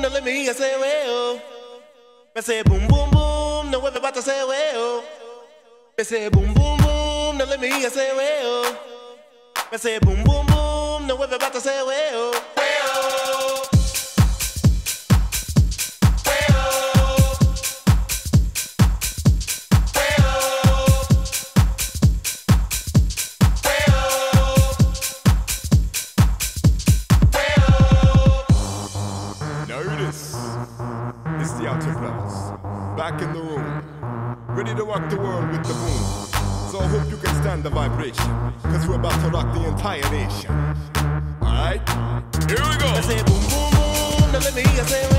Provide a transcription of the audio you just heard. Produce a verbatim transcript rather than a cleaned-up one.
now let me hear you say well. I say boom boom boom, now everybody say well. I say boom boom boom, now let me hear you say well. I say boom boom boom, now everybody say well. Well. It's the Outer Brothers, back in the room, ready to rock the world with the boom. So I hope you can stand the vibration, cause we're about to rock the entire nation. Alright, here we go. I say boom boom boom, now let me hear you say